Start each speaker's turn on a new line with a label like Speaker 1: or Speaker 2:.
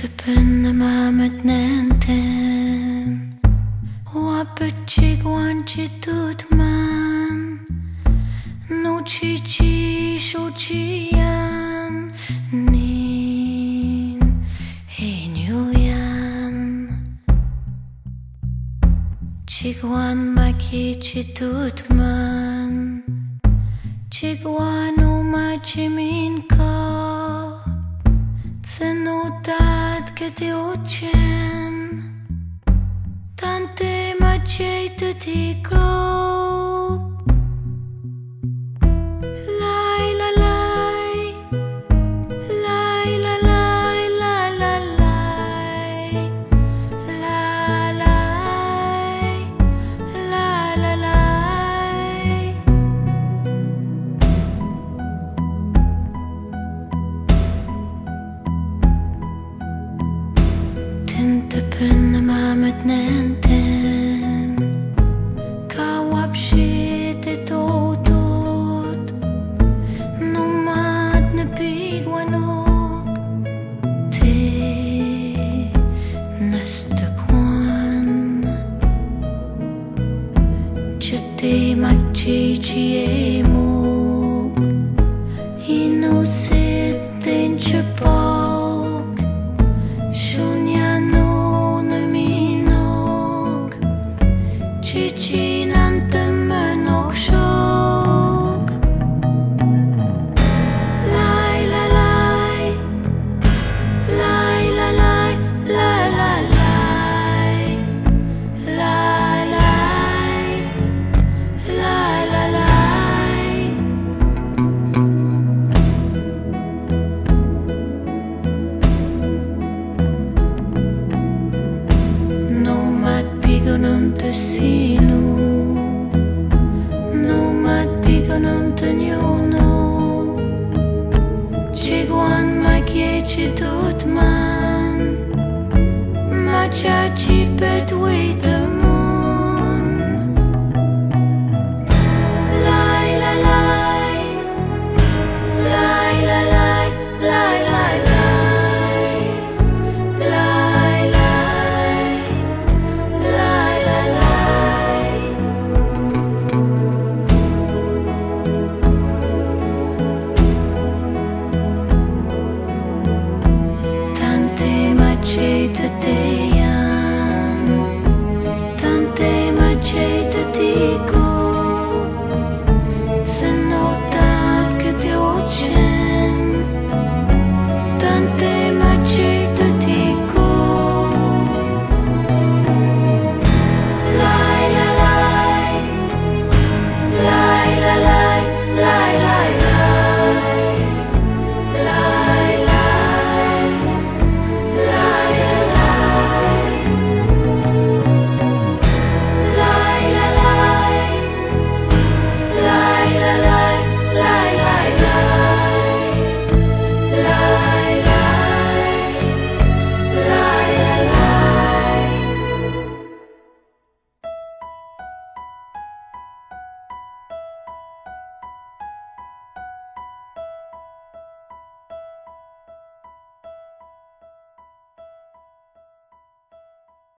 Speaker 1: Tintamun Mamitunenitamun Wapachigwanchitutman Nuchichi-shochian Nin Hinyuyan Chigwan makichitutman Chigwan umachiminka Tsenutad ketiochen Tante macheitutiko Lai la lai Lai la lai la la lai La lai La la lai Tintamun Mamitunenitamun Kawapshititotut Numad napigwanok Te nastakwan Chate magchichiemok Inusit tinchapok Shunyano naminog Chichinantamun okshog Lai la lai Lai la lai La la lai La lai La la lai Nomad pigonum tusinu Nomad pigonum tunyuno Chigwan makiechitutman Machachi petwita